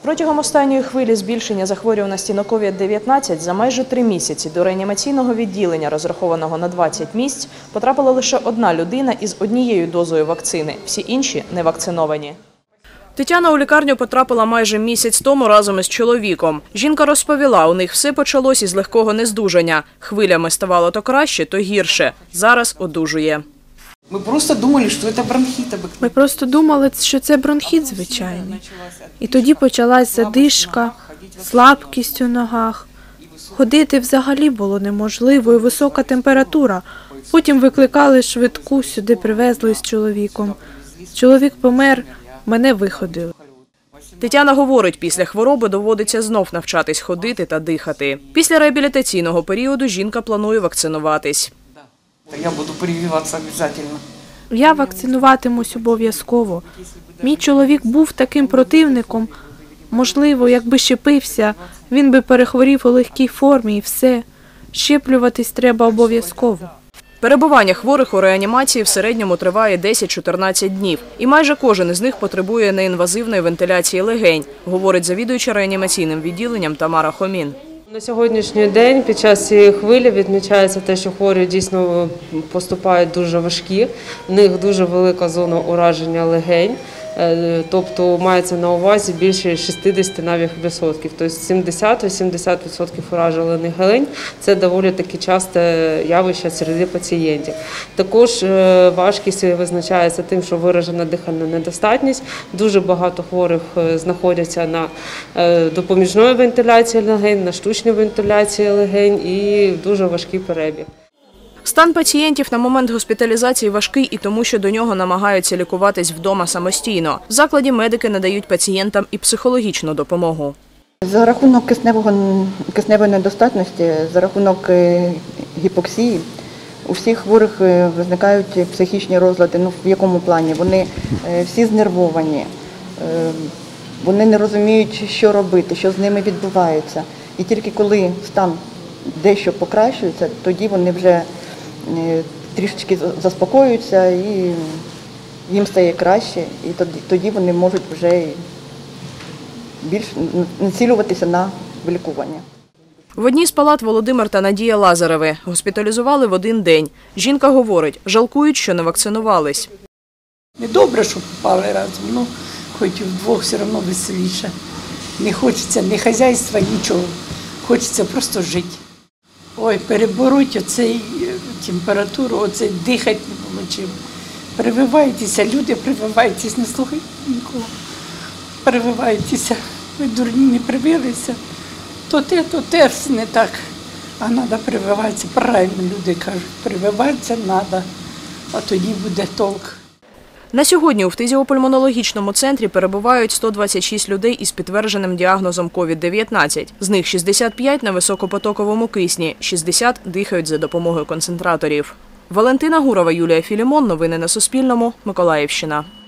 Протягом останньої хвилі збільшення захворюваності на COVID-19 за майже 3 місяці до реанімаційного відділення, розрахованого на 20 місць, потрапила лише одна людина із однією дозою вакцини. Всі інші не вакциновані. Тетяна у лікарню потрапила майже місяць тому разом із чоловіком. Жінка розповіла, у них все почалось із легкого нездужання. Хвилями ставало то краще, то гірше. Зараз одужує. Ми просто думали, що це бронхіт. Ми просто думали, що це бронхіт звичайний. І тоді почалась задишка, слабкість у ногах. Ходити взагалі було неможливо і висока температура. Потім викликали швидку, сюди привезли з чоловіком. Чоловік помер, мене виходили. Тетяна говорить, після хвороби доводиться знов навчатись ходити та дихати. Після реабілітаційного періоду жінка планує вакцинуватись. Я буду прививатися обов'язково. Я вакцинуватимусь обов'язково. Мій чоловік був таким противником. Можливо, якби щепився, він би перехворів у легкій формі і все. Щеплюватись треба обов'язково. Перебування хворих у реанімації в середньому триває 10-14 днів. І майже кожен із них потребує неінвазивної вентиляції легень, говорить завідуюча реанімаційним відділенням Тамара Хомін. На сьогоднішній день під час цієї хвилі відмічається те, що хворі дійсно поступають дуже важкі, в них дуже велика зона ураження легень, тобто мається на увазі більше 60 навіть відсотків, тобто 70-80% уражених легень – це доволі таки часте явище серед пацієнтів. Також важкість визначається тим, що виражена дихальна недостатність, дуже багато хворих знаходяться на допоміжної вентиляції легень, на штучній вентиляції легень і дуже важкий перебіг. Стан пацієнтів на момент госпіталізації важкий і тому, що до нього намагаються лікуватись вдома самостійно. В закладі медики надають пацієнтам і психологічну допомогу. За рахунок кисневої недостатності, за рахунок гіпоксії, у всіх хворих виникають психічні розлади. В якому плані? Вони всі знервовані, вони не розуміють, що робити, що з ними відбувається. І тільки коли стан дещо покращується, тоді вони вже трішечки заспокоюються і їм стає краще. І тоді вони можуть вже більш націлюватися на лікування. В одній з палат Володимир та Надія Лазареви госпіталізували в один день. Жінка говорить, жалкують, що не вакцинувались. Недобре, що попали разом, хоч вдвох все одно веселіше. Не хочеться ні хазяйства, нічого. Хочеться просто жити. Ой, перебороть оцей температуру, оцей дихати не було чим. Прививайтеся, люди, прививайтеся, не слухайте нікого. Прививайтеся, ви дурні не привилися. То те не так, а треба прививатися. Правильно люди кажуть, прививатися треба, а тоді буде толк. На сьогодні у фтизіопульмонологічному центрі перебувають 126 людей із підтвердженим діагнозом COVID-19. З них 65 на високопотоковому кисні, 60 дихають за допомогою концентраторів. Валентина Гурова, Юлія Філімон. Новини на Суспільному. Миколаївщина.